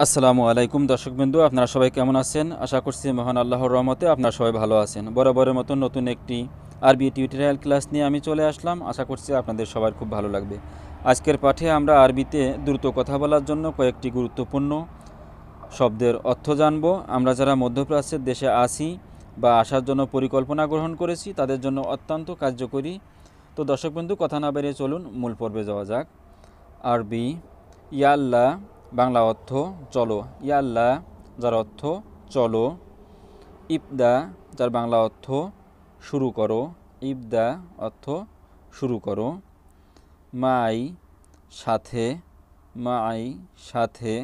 আসসালামু আলাইকুম দর্শকবৃন্দু, আপনারা সবাই কেমন আছেন? আশা করছি মহান আল্লাহর রহমতে আপনারা সবাই ভালো আছেন। বরাবরের মতো নতুন একটি আরবি টিউটোরিয়াল ক্লাস নিয়ে আমি চলে আসলাম। আশা করছি আপনাদের সবার খুব ভালো লাগবে। আজকের পাঠে আমরা আরবিতে দ্রুত কথা বলার জন্য কয়েকটি গুরুত্বপূর্ণ শব্দের অর্থ জানব। আমরা যারা মধ্যপ্রাচ্যের দেশে আসি বা আসার জন্য পরিকল্পনা গ্রহণ করেছি তাদের জন্য অত্যন্ত কার্যকরী। তো দর্শকবৃন্দু, কথা না বেরিয়ে চলুন মূল পর্বে যাওয়া যাক। আরবি ইয়াল্লা, বাংলা অর্থ চলো। ইয়াল্লা যার অর্থ চলো। ইবদা যার বাংলা অর্থ শুরু করো। ইবদা অর্থ শুরু করো। মাই সাথে। মাই সাথে।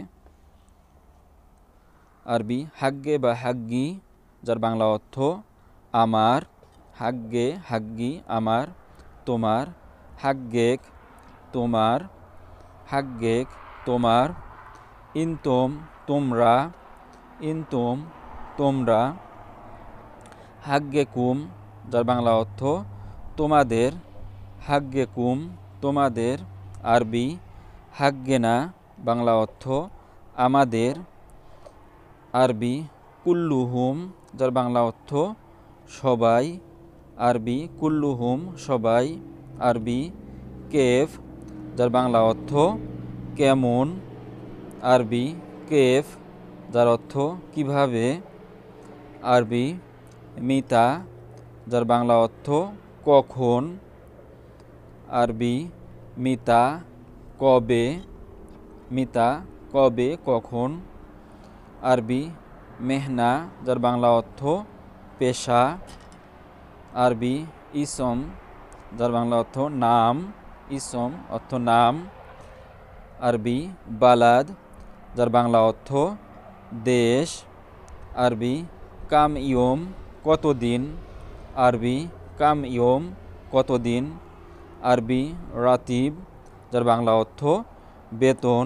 আরবি হাগ্গে বা হাগ্গি যার বাংলা অর্থ আমার। হাগ্গে হাগ্গি আমার। তোমার। হাগ্গেক তোমার। হাগ্গেক তোমার। ইনতম তোমরা। ইনতম তোমরা। হাগ্গেকুম যার বাংলা অর্থ তোমাদের। হাগ্গেকুম তোমাদের। আরবি হাগ্গেনা বাংলা অর্থ আমাদের। আরবি কুল্লুহুম যার বাংলা অর্থ সবাই। আরবি কুল্লুহুম সবাই। আরবি কেফ যার বাংলা অর্থ কেমন। আরবি কেফ যার অর্থ কিভাবে। আরবি মিতা যার বাংলা অর্থ কখন। আরবি মিতা কবে। মিতা কবে কখন। আরবি মেহনা যার বাংলা অর্থ পেশা। আরবি ইসম যার বাংলা অর্থ নাম। ইসম অর্থ নাম। আরবি বালাদ যার বাংলা অর্থ দেশ। আরবি কাম ইয়ম কতদিন। আরবি কাম ইয়ম কতদিন। আরবি রাতিব যার বাংলা অর্থ বেতন।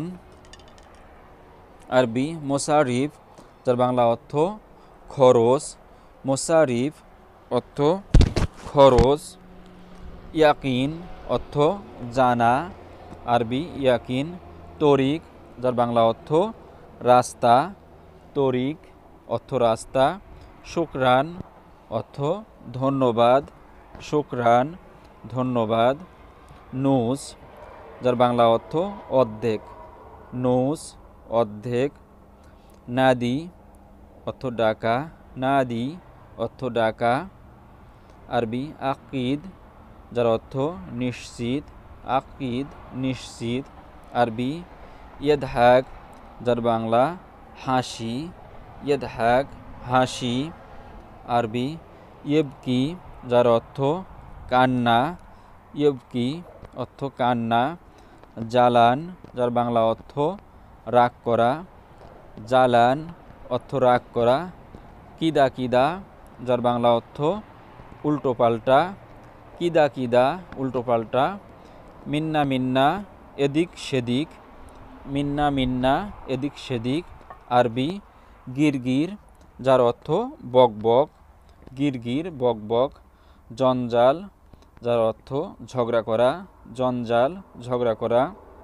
আরবি মোসারিফ যার বাংলা অর্থ খরচ। মোসারিফ অর্থ খরচ। ইয়াকিন অর্থ জানা। আরবি ইয়াকিন। তরিক যার বাংলা অর্থ রাস্তা। তরিক অর্থ রাস্তা। শুকরান অর্থ ধন্যবাদ। শুকরান ধন্যবাদ। নুস যার বাংলা অর্থ অর্ধেক। নুস অর্ধেক। নাদি অর্থ ডাকা। নাদি অর্থ ডাকা। আরবি আকিদ যার অর্থ নিশ্চিত। আকিদ নিশ্চিত। আরবি ইয়দহাক যার বাংলা হাসি। ইয়দহাক হাসি। আরবি ইবকি যার অর্থ কান্না। ইবকি অর্থ কান্না। জালান যার বাংলা অর্থ রাগ করা। জালান অর্থ রাগ করা। কিদা কিদা যার বাংলা অর্থ উল্টো পাল্টা। কিদা কিদা উল্টো পাল্টা। মিন্না মিন্না এদিক সেদিক। মিন্না মিন্না এদিক সেদিক। আরবি গিরগির যার অর্থ বকবক। গিরগির বকবক। জঞ্জাল যার অর্থ ঝগড়া করা। জঞ্জাল ঝগড়া করা।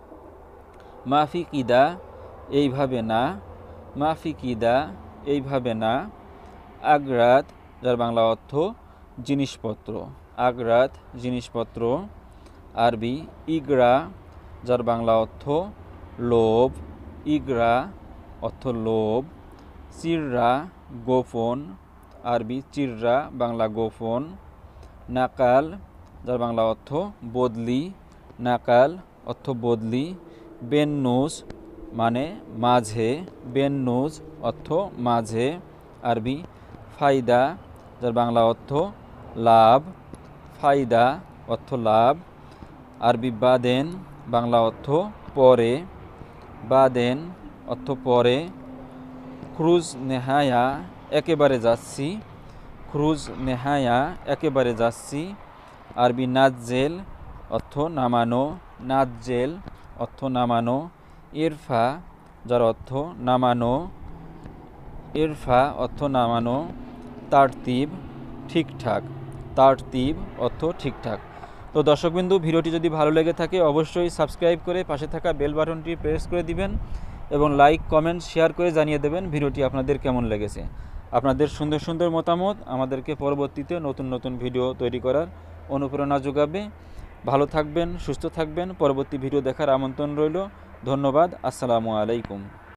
মাফি কিদা এইভাবে না। মাফি কিদা এইভাবে না। আগ্রাত যার বাংলা অর্থ জিনিসপত্র। আগ্রাত জিনিসপত্র। আরবি ইগরা যার বাংলা অর্থ লোভ। ইগরা অর্থ লোভ। চিররা গোপন। আরবি চিররা বাংলা গোপন। নাকাল যার বাংলা অর্থ বদলি। নাকাল অর্থ বদলি। বেন্নুজ মানে মাঝে। বেন্নুজ অর্থ মাঝে। আরবি ফায়দা যার বাংলা অর্থ লাভ। ফায়দা অর্থ লাভ। আরবি বাদেন বাংলা অর্থ পরে। বাদেন অর্থ পরে। ক্রুজ নেহায়া একেবারে যাচ্ছি। ক্রুজ নেহায়া একেবারে যাচ্ছি। আরবি নাজ্জেল অর্থ নামানো। নাজ্জেল অর্থ নামানো। ইরফা যার অর্থ নামানো। ইরফা অর্থ নামানো। তারতিব ঠিকঠাক। তারতিব অর্থ ঠিকঠাক। তো দর্শকবিন্দু, ভিডিওটি যদি ভালো লেগে থাকে অবশ্যই সাবস্ক্রাইব করে পাশে থাকা বেল বাটনটি প্রেস করে দিবেন এবং লাইক কমেন্ট শেয়ার করে জানিয়ে দেবেন ভিডিওটি আপনাদের কেমন লেগেছে। আপনাদের সুন্দর সুন্দর মতামত আমাদেরকে পরবর্তীতে নতুন নতুন ভিডিও তৈরি করার অনুপ্রেরণা যোগাবে। ভালো থাকবেন, সুস্থ থাকবেন। পরবর্তী ভিডিও দেখার আমন্ত্রণ রইল। ধন্যবাদ। আসসালামু আলাইকুম।